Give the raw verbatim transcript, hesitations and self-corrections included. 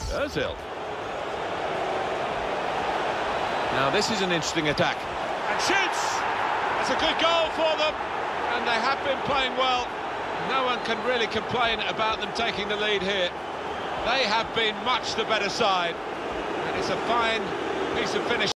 Ozil. Now this is an interesting attack. And shoots! That's a good goal for them. And they have been playing well. No one can really complain about them taking the lead here. They have been much the better side. And it's a fine piece of finish.